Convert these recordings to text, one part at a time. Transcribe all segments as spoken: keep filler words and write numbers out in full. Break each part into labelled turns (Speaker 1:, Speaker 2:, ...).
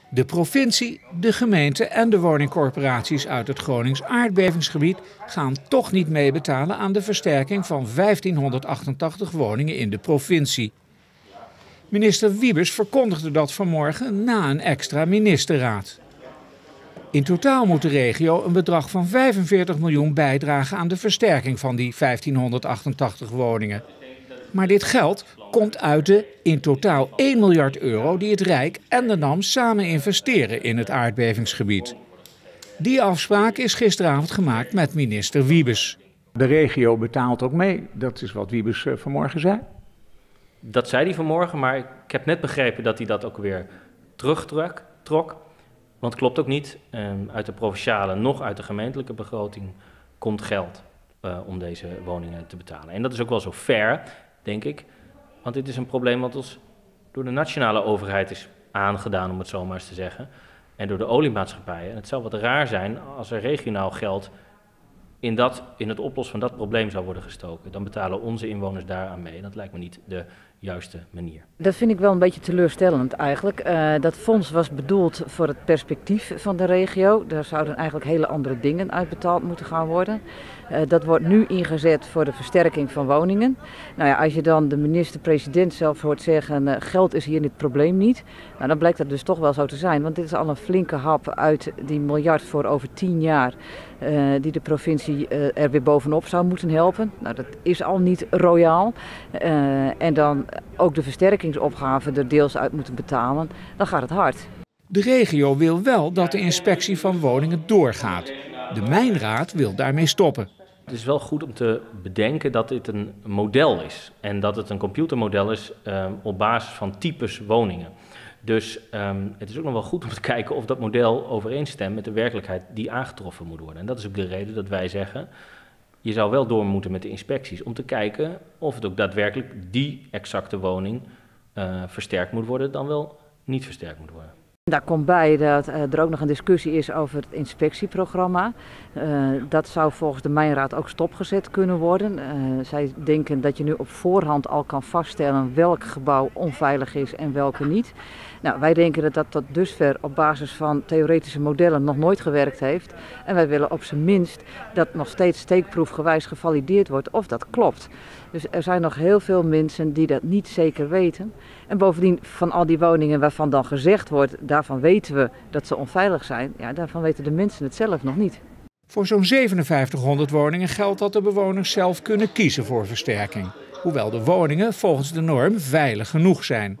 Speaker 1: De provincie, de gemeente en de woningcorporaties uit het Gronings aardbevingsgebied gaan toch niet meebetalen aan de versterking van vijftienhonderdachtentachtig woningen in de provincie. Minister Wiebes verkondigde dat vanmorgen na een extra ministerraad. In totaal moet de regio een bedrag van vijfenveertig miljoen bijdragen aan de versterking van die vijftienhonderdachtentachtig woningen. Maar dit geld komt uit de in totaal één miljard euro die het Rijk en de N A M samen investeren in het aardbevingsgebied. Die afspraak is gisteravond gemaakt met minister Wiebes.
Speaker 2: De regio betaalt ook mee, dat is wat Wiebes vanmorgen zei.
Speaker 3: Dat zei hij vanmorgen, maar ik heb net begrepen dat hij dat ook weer terugtrok. Want het klopt ook niet, uit de provinciale noch uit de gemeentelijke begroting komt geld uh, om deze woningen te betalen. En dat is ook wel zo fair, denk ik. Want dit is een probleem wat ons door de nationale overheid is aangedaan, om het zo maar eens te zeggen. En door de oliemaatschappijen. En het zou wat raar zijn als er regionaal geld in, dat, in het oplossen van dat probleem zou worden gestoken. Dan betalen onze inwoners daaraan mee. En dat lijkt me niet de juiste manier.
Speaker 4: Dat vind ik wel een beetje teleurstellend eigenlijk. Uh, dat fonds was bedoeld voor het perspectief van de regio. Daar zouden eigenlijk hele andere dingen uitbetaald moeten gaan worden. Uh, dat wordt nu ingezet voor de versterking van woningen. Nou ja, als je dan de minister-president zelf hoort zeggen, uh, geld is hier het probleem niet. Nou, dan blijkt dat dus toch wel zo te zijn. Want dit is al een flinke hap uit die miljard voor over tien jaar. Uh, die de provincie uh, er weer bovenop zou moeten helpen. Nou, dat is al niet royaal. Uh, en dan ook de versterkingsopgaven er deels uit moeten betalen, dan gaat het hard.
Speaker 1: De regio wil wel dat de inspectie van woningen doorgaat. De Mijnraad wil daarmee stoppen.
Speaker 3: Het is wel goed om te bedenken dat dit een model is. En dat het een computermodel is um, op basis van types woningen. Dus um, het is ook nog wel goed om te kijken of dat model overeenstemt met de werkelijkheid die aangetroffen moet worden. En dat is ook de reden dat wij zeggen, je zou wel door moeten met de inspecties om te kijken of het ook daadwerkelijk die exacte woning uh, versterkt moet worden, dan wel niet versterkt moet worden.
Speaker 4: Daar komt bij dat uh, er ook nog een discussie is over het inspectieprogramma. Uh, dat zou volgens de Mijnraad ook stopgezet kunnen worden. Uh, zij denken dat je nu op voorhand al kan vaststellen welk gebouw onveilig is en welke niet. Nou, wij denken dat dat tot dusver op basis van theoretische modellen nog nooit gewerkt heeft. En wij willen op zijn minst dat nog steeds steekproefgewijs gevalideerd wordt of dat klopt. Dus er zijn nog heel veel mensen die dat niet zeker weten. En bovendien van al die woningen waarvan dan gezegd wordt, daarvan weten we dat ze onveilig zijn. Ja, daarvan weten de mensen het zelf nog niet.
Speaker 1: Voor zo'n zevenenvijftighonderd woningen geldt dat de bewoners zelf kunnen kiezen voor versterking. Hoewel de woningen volgens de norm veilig genoeg zijn.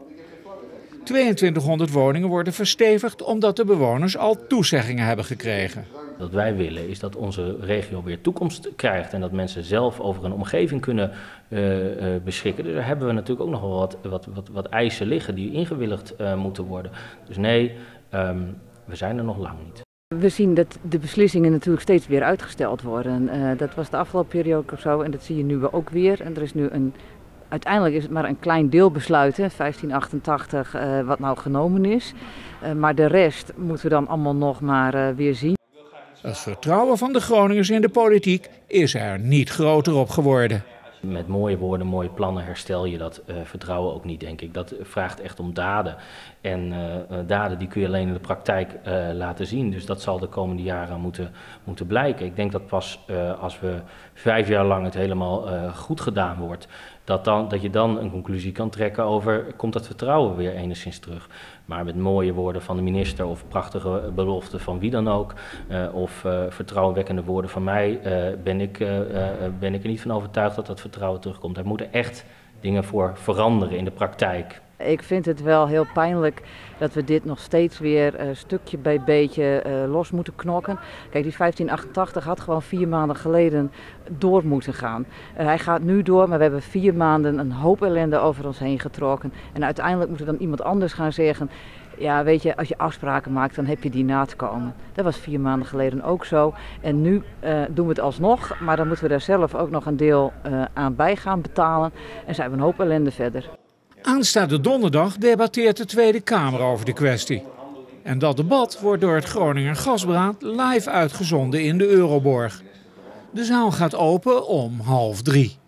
Speaker 1: tweeëntwintighonderd woningen worden verstevigd omdat de bewoners al toezeggingen hebben gekregen.
Speaker 3: Wat wij willen is dat onze regio weer toekomst krijgt en dat mensen zelf over een omgeving kunnen uh, uh, beschikken. Dus daar hebben we natuurlijk ook nog wel wat, wat, wat, wat eisen liggen die ingewilligd uh, moeten worden. Dus nee, um, we zijn er nog lang niet.
Speaker 4: We zien dat de beslissingen natuurlijk steeds weer uitgesteld worden. Uh, dat was de afgelopen periode ook zo en dat zie je nu ook weer. En er is nu een... Uiteindelijk is het maar een klein deelbesluit, hè, vijftien achtentachtig, uh, wat nou genomen is. Uh, maar de rest moeten we dan allemaal nog maar uh, weer zien.
Speaker 1: Het vertrouwen van de Groningers in de politiek is er niet groter op geworden.
Speaker 3: Met mooie woorden, mooie plannen herstel je dat uh, vertrouwen ook niet, denk ik. Dat vraagt echt om daden. En uh, daden die kun je alleen in de praktijk uh, laten zien. Dus dat zal de komende jaren moeten, moeten blijken. Ik denk dat pas uh, als we vijf jaar lang het helemaal uh, goed gedaan wordt, dat, dan, dat je dan een conclusie kan trekken over, komt dat vertrouwen weer enigszins terug. Maar met mooie woorden van de minister of prachtige beloften van wie dan ook, uh, of uh, vertrouwenwekkende woorden van mij, uh, ben, ik, uh, uh, ben ik er niet van overtuigd dat dat vertrouwen terugkomt. Er moeten echt dingen voor veranderen in de praktijk.
Speaker 4: Ik vind het wel heel pijnlijk dat we dit nog steeds weer uh, stukje bij beetje uh, los moeten knokken. Kijk, die vijftien achtentachtig had gewoon vier maanden geleden door moeten gaan. Uh, hij gaat nu door, maar we hebben vier maanden een hoop ellende over ons heen getrokken. En uiteindelijk moet er dan iemand anders gaan zeggen, ja, weet je, als je afspraken maakt, dan heb je die na te komen. Dat was vier maanden geleden ook zo. En nu uh, doen we het alsnog, maar dan moeten we daar zelf ook nog een deel uh, aan bij gaan betalen. En zijn we een hoop ellende verder.
Speaker 1: Aanstaande donderdag debatteert de Tweede Kamer over de kwestie. En dat debat wordt door het Groninger Gasberaad live uitgezonden in de Euroborg. De zaal gaat open om half drie.